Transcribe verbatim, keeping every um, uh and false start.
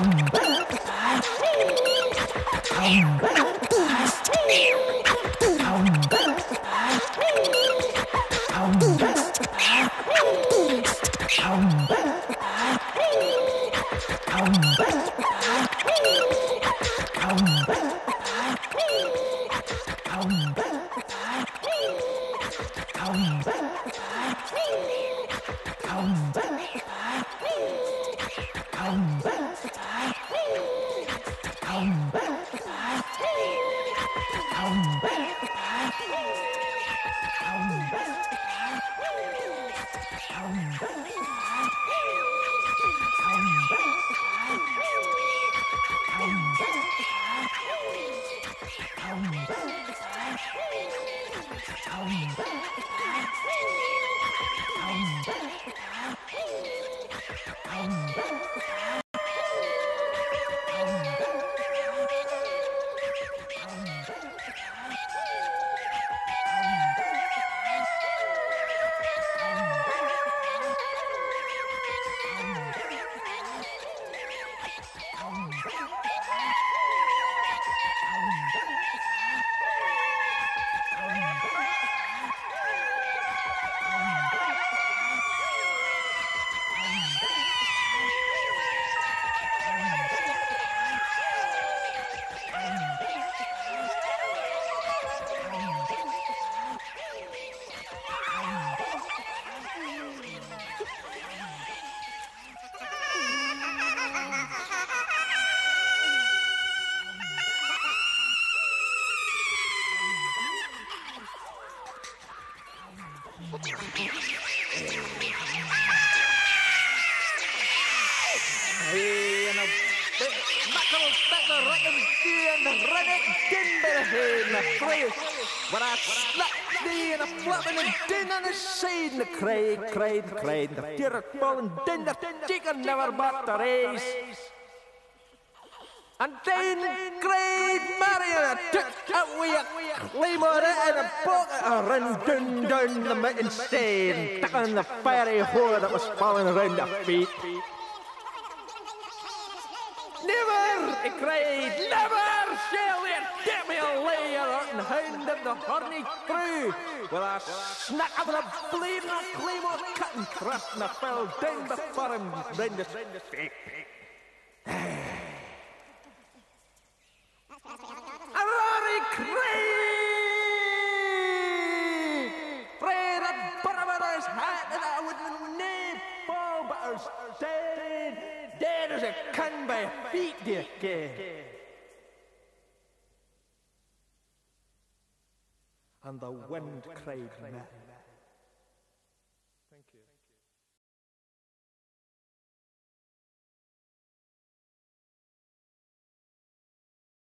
Craig, Craig, Craig, the deer fallen, then the chicken never bought the race. And then Great Marion took away a claymore and a boat and ran down, down the mountain stain, stuck on the fiery whore that was falling around their feet. Never, he cried, never shall there get me a layer and hound of the horny crew. With a snack of the blade and a claymore cut and thrust and I fell down before him round the feet. A rory cry! Pray that Barnabas hat and I would nae fall but I was dead, dead as a can by a feet, dear gay. And the wind cried mad.